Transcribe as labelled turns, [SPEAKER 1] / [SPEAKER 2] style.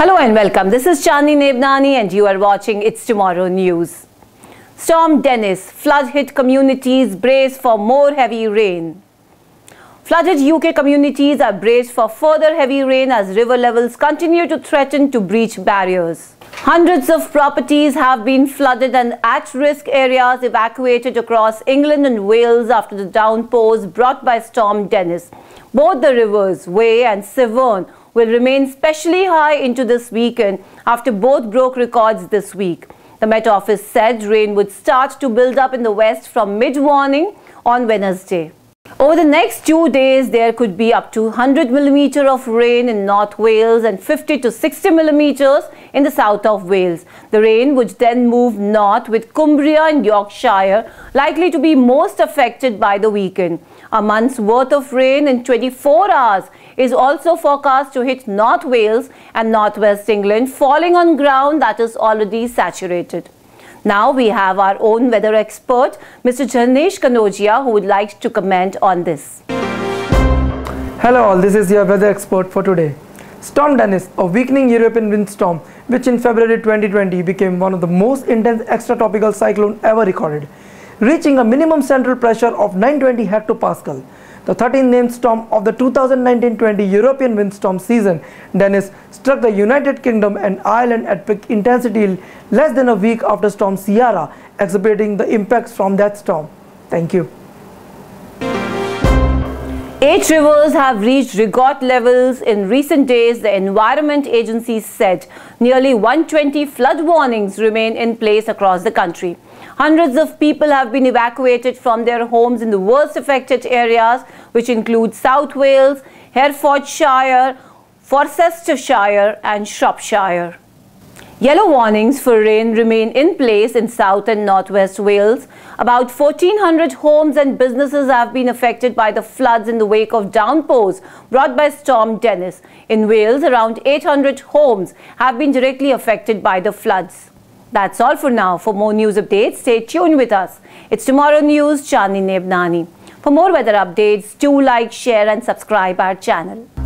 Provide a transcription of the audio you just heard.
[SPEAKER 1] Hello and welcome. This is Chandni Nebnani and you are watching It's Tomorrow News. Storm Dennis, flood-hit communities brace for more heavy rain. Flooded UK communities are braced for further heavy rain as river levels continue to threaten to breach barriers. Hundreds of properties have been flooded and at-risk areas evacuated across England and Wales after the downpours brought by Storm Dennis. Both the rivers, Wye and Severn, will remain specially high into this weekend after both broke records this week. The Met Office said rain would start to build up in the west from mid-morning on Wednesday. Over the next 2 days, there could be up to 100 millimeters of rain in North Wales and 50 to 60 millimeters in the south of Wales. The rain would then move north with Cumbria and Yorkshire likely to be most affected by the weekend. A month's worth of rain in 24 hours is also forecast to hit North Wales and Northwest England, falling on ground that is already saturated. Now we have our own weather expert, Mr. Jarnesh Kanodia, who would like to comment on this.
[SPEAKER 2] Hello all, this is your weather expert for today. Storm Dennis, a weakening European windstorm, which in February 2020 became one of the most intense extratropical cyclones ever recorded, reaching a minimum central pressure of 920 hectopascal. The 13th named storm of the 2019-20 European windstorm season, Dennis struck the United Kingdom and Ireland at peak intensity less than a week after Storm Ciara, exhibiting the impacts from that storm. Thank you.
[SPEAKER 1] 8 rivers have reached record levels in recent days, the Environment Agency said. Nearly 120 flood warnings remain in place across the country. Hundreds of people have been evacuated from their homes in the worst affected areas, which include South Wales, Herefordshire, Worcestershire and Shropshire. Yellow warnings for rain remain in place in South and Northwest Wales. About 1,400 homes and businesses have been affected by the floods in the wake of downpours brought by Storm Dennis. In Wales, around 800 homes have been directly affected by the floods. That's all for now. For more news updates, stay tuned with us. It's Tomorrow News, Chandni Nebnani. For more weather updates, do like, share and subscribe our channel.